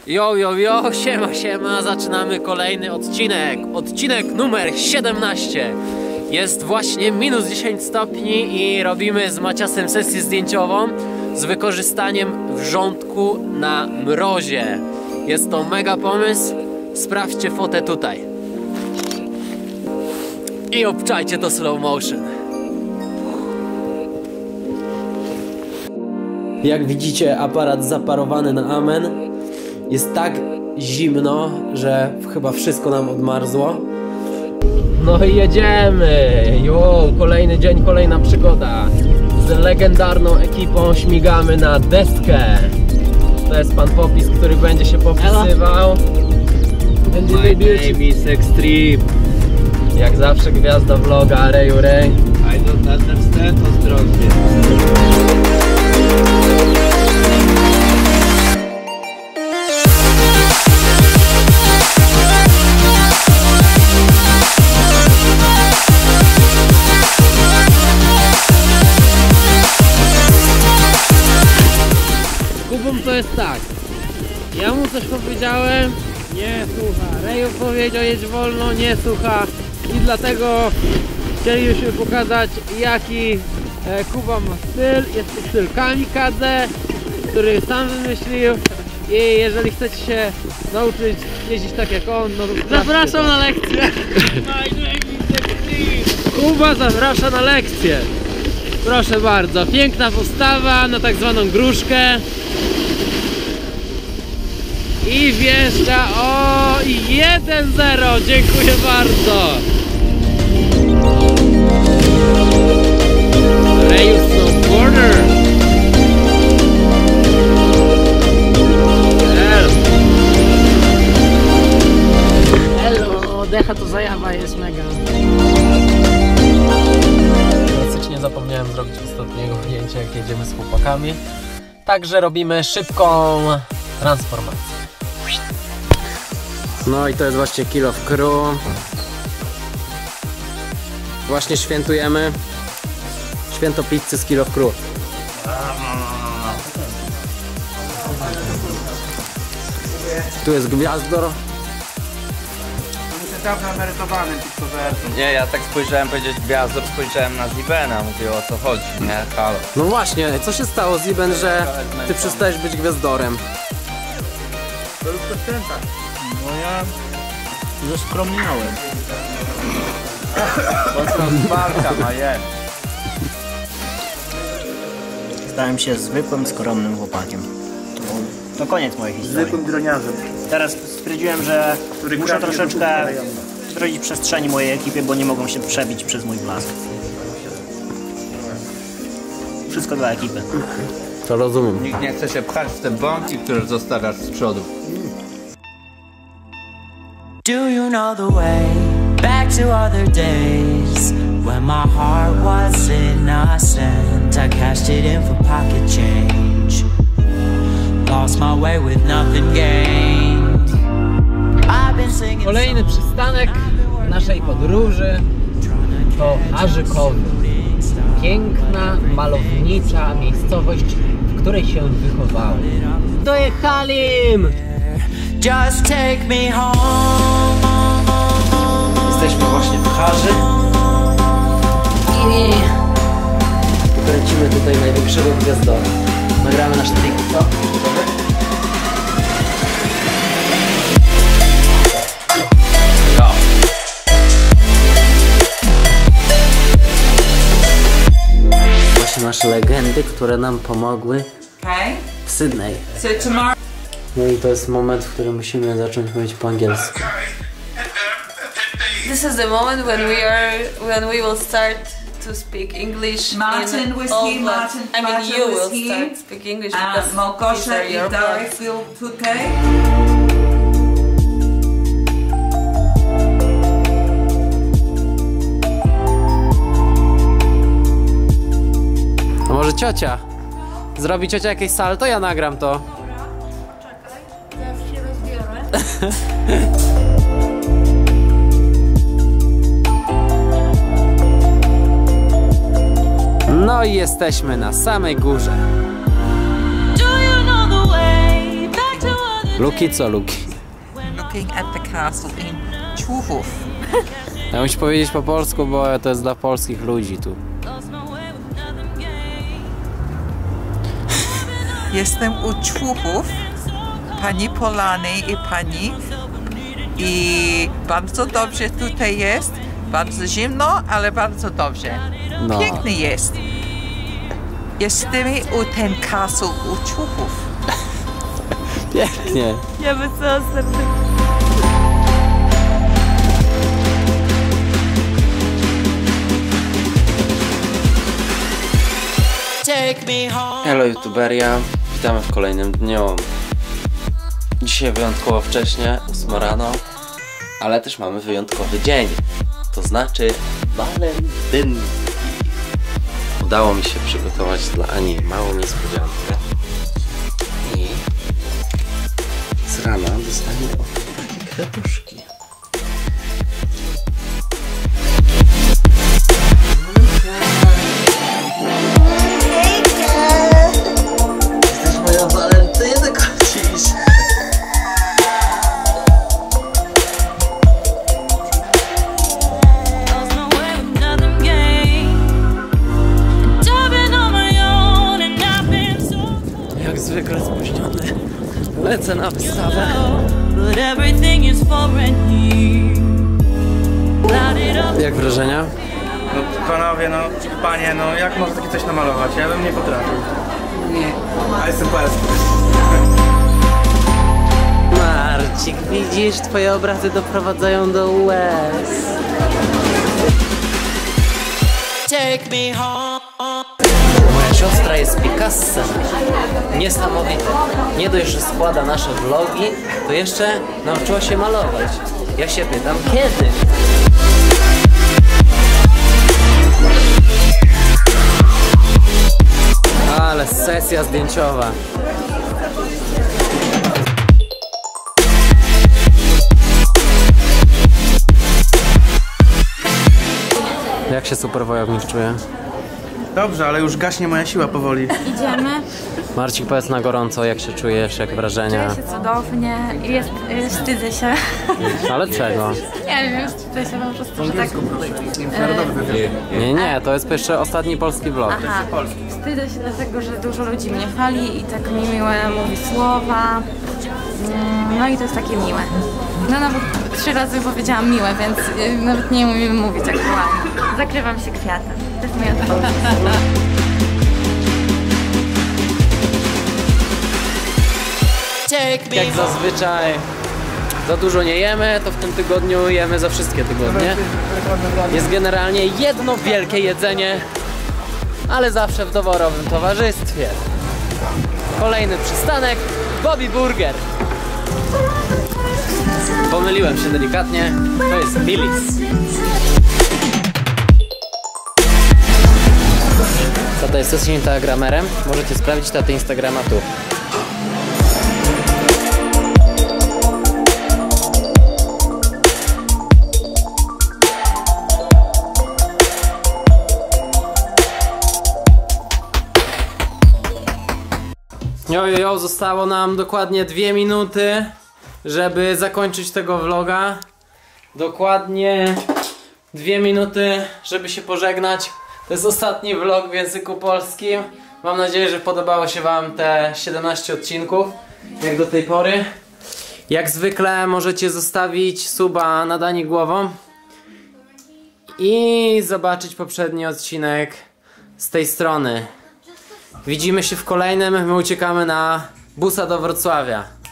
Jo, jo, jo, siema, siema, zaczynamy kolejny odcinek. Odcinek numer 17. Jest właśnie minus 10 stopni i robimy z Maciasem sesję zdjęciową z wykorzystaniem wrzątku na mrozie. Jest to mega pomysł, sprawdźcie fotę tutaj. I obczajcie to slow motion. Jak widzicie, aparat zaparowany na amen. Jest tak zimno, że chyba wszystko nam odmarzło. No i jedziemy! Jo, kolejny dzień, kolejna przygoda. Z legendarną ekipą śmigamy na deskę. To jest pan Popis, który będzie się popisywał. My baby sex trip. Jak zawsze gwiazda vloga, Reju Rej. I don't understand ostrożnie. Kubum to jest tak. Ja mu coś powiedziałem, nie słucha. Reju powiedział jedź wolno, nie słucha. I dlatego chcieliśmy pokazać, jaki Kuba ma styl. Jest to styl kamikadze, który sam wymyślił. I jeżeli chcecie się nauczyć jeździć tak jak on, no to zapraszam na lekcję. Kuba zaprasza na lekcję. Proszę bardzo, piękna postawa na tak zwaną gruszkę. I wjeżdża, o, 1-0, dziękuję bardzo. Reju snowboarder. Hello, decha to zajawa jest mega. Klasycznie zapomniałem zrobić ostatniego zdjęcia, jak jedziemy z chłopakami. Także robimy szybką transformację. No i to jest właśnie Kill of Crew. Właśnie świętujemy święto pizzy z Kill of Crew. Tu jest gwiazdor. Dawno emerytowany pizzowercą. Nie, ja tak spojrzałem powiedzieć gwiazdor, spojrzałem na Zibena, mówię o co chodzi, nie? Halo. No właśnie, co się stało, Ziben, że ty przestałeś być gwiazdorem? To już przestępek. No ja zeskromniałem. Walka ma je. Stałem się zwykłym, skromnym chłopakiem. To koniec mojej historii. Zwykłym droniarzem. Teraz stwierdziłem, że muszę troszeczkę zrobić przestrzeni mojej ekipie, bo nie mogą się przebić przez mój blask. Wszystko dla ekipy. To rozumiem. Nikt nie chce się pchać w te bąki, które zostawiasz z przodu. Do you know the way back to other days when my heart was innocent? I cashed it in for pocket change, lost my way with nothing gained. I've been singing. Kolejny przystanek naszej podróży to Arzykowy. Piękna, malownicza miejscowość, w której się wychowałem. Dojechali! Just take me home. Jesteśmy właśnie w Harzy i kręcimy tutaj największego gwiazdora. Nagramy nasz trik, co? Właśnie nasze legendy, które nam pomogły w Sydney. No i to jest moment, w którym musimy zacząć mówić po angielsku. This is the moment when we will start to speak English. Martin was here, Martin I mean, you was will here. start speak English because these Małgosia are i your Darek vlogs. will tutaj. A może ciocia? Zrobi ciocia jakieś salto? Ja nagram to. Zaraz się rozbiorę. No i jesteśmy na samej górze. Luki co Luki? Looking at the castle in Człuchów. Ja muszę powiedzieć po polsku, bo to jest dla polskich ludzi tu. Jestem u Człuchów, pani Polany i pani. I bardzo dobrze tutaj jest. Bardzo zimno, ale bardzo dobrze. No. Piękny jest. Jesteśmy u ten castle u Człuchów. Pięknie. Ja by co serdecznie. Hello youtuberia, witamy w kolejnym dniu. Dzisiaj wyjątkowo wcześnie, 8 rano, ale też mamy wyjątkowy dzień. To znaczy walentynki. Udało mi się przygotować dla Ani małą niespodziankę. I z rana dostanie takie kwiatuszki. Jesteś moja walentynka dziś. Jak zwykle spóźniony. Lecę na wystawę. Jak wrażenia? No panowie, no panie, no jak można takie coś namalować? Ja bym nie potrafił. Nie. A jestem poetą. Marcik, widzisz, twoje obrazy doprowadzają do łez. Moja siostra jest Picassem. Niesamowite. Nie dość, że składa nasze vlogi, to jeszcze nauczyła się malować. Ja się pytam, kiedy? Ale sesja zdjęciowa. Jak się super wojownik czuje? Dobrze, ale już gaśnie moja siła powoli. Idziemy. Marcik, powiedz na gorąco, jak się czujesz, jak wrażenia? Czuję się cudownie i wstydzę się. Ale czego? Nie wiem, wstydzę się po prostu, że tak... Nie, to jest jeszcze ostatni polski vlog. Aha, wstydzę się dlatego, że dużo ludzi mnie chwali i tak mi miłe mówi słowa. No i to jest takie miłe. No nawet 3 razy powiedziałam miłe, więc nawet nie umiem mówić aktualnie. Zakrywam się kwiatem. To jest moja odpowiedź. Jak zazwyczaj za dużo nie jemy, to w tym tygodniu jemy za wszystkie tygodnie. Jest generalnie jedno wielkie jedzenie, ale zawsze w doborowym towarzystwie. Kolejny przystanek, Bobby Burger. Pomyliłem się delikatnie, to jest Billy's. Tata jest też instagramerem, możecie sprawdzić tatę Instagrama tu. Jo, zostało nam dokładnie 2 minuty, żeby zakończyć tego vloga. Dokładnie 2 minuty, żeby się pożegnać. To jest ostatni vlog w języku polskim. Mam nadzieję, że podobało się wam te 17 odcinków, jak do tej pory. Jak zwykle możecie zostawić suba na Dani głową i zobaczyć poprzedni odcinek z tej strony. Widzimy się w kolejnym, my uciekamy na busa do Wrocławia.